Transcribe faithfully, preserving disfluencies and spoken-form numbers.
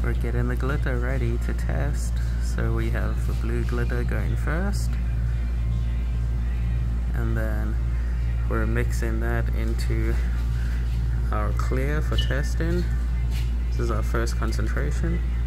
We're getting the glitter ready to test. So we have the blue glitter going first, and then we're mixing that into our clear for testing. This is our first concentration.